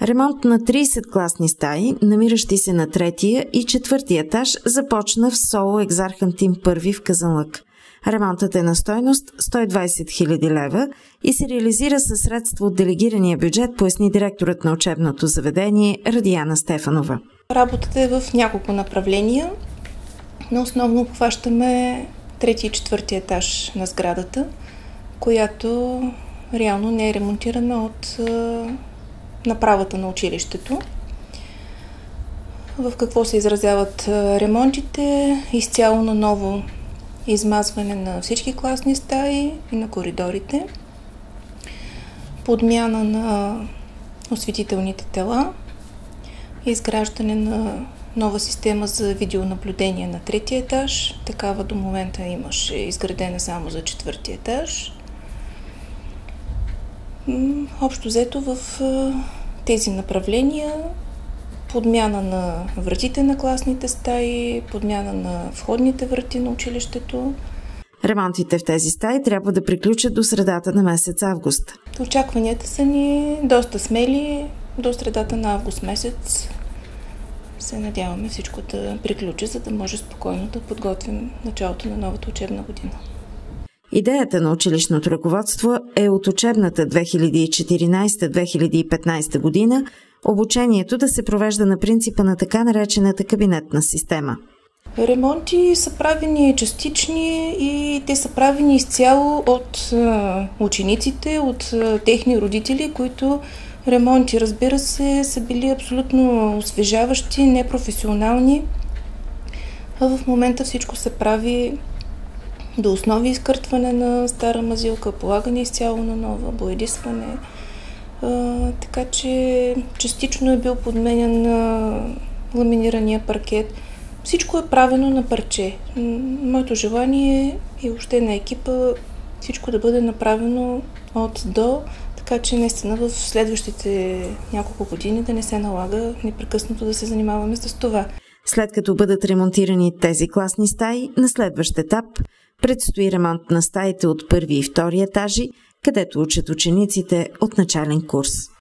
Ремонт на 30 класни стаи, намиращи се на третия и четвъртия етаж, започна в СОУ Екзарх Антим I в Казанлък. Ремонтът е на стойност 120 000 лева и се реализира със средства от делегирания бюджет, поясни директорът на учебното заведение Радияна Стефанова. Работата е в няколко направления, но основно обхващаме трети и четвърти етаж на сградата, която реално не е ремонтирана от направата на училището. В какво се изразяват ремонтите? Изцяло на ново измазване на всички класни стаи и на коридорите, подмяна на осветителните тела, изграждане на нова система за видеонаблюдение на третия етаж. Такава до момента имаше изградена само за четвъртия етаж. Общо взето в тези направления подмяна на вратите на класните стаи, подмяна на входните врати на училището. Ремонтите в тези стаи трябва да приключат до средата на месец август. Очакванията са ни доста смели. До средата на август месец се надяваме всичко да приключи, за да може спокойно да подготвим началото на новата учебна година. Идеята на училищното ръководство е от учебната 2014-2015 година обучението да се провежда на принципа на така наречената кабинетна система. Ремонти са правени частични и те са правени изцяло от учениците, от техни родители, които ремонти, разбира се, са били абсолютно освежаващи, непрофесионални. А в момента всичко се прави до основи изкъртване на стара мазилка, полагане изцяло на нова, боядисване. Така че частично е бил подменен на ламинирания паркет. Всичко е правено на парче. Моето желание и въобще на екипа всичко да бъде направено от до, така че наистина в следващите няколко години да не се налага непрекъснато да се занимаваме с това. След като бъдат ремонтирани тези класни стаи, на следващ етап предстои ремонт на стаите от първи и втори етажи, където учат учениците от начален курс.